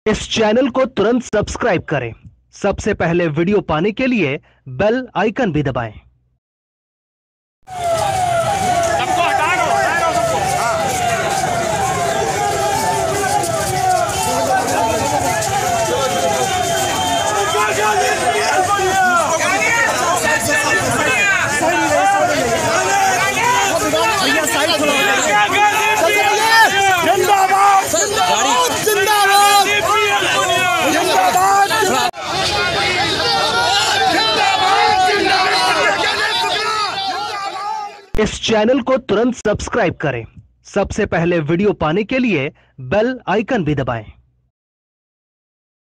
इस चैनल को तुरंत सब्सक्राइब करें। सबसे पहले वीडियो पाने के लिए बेल आइकन भी दबाएं। सबको हटा दो सबको। इस चैनल को तुरंत सब्सक्राइब करें। सबसे पहले वीडियो पाने के लिए बेल आइकन भी दबाएं।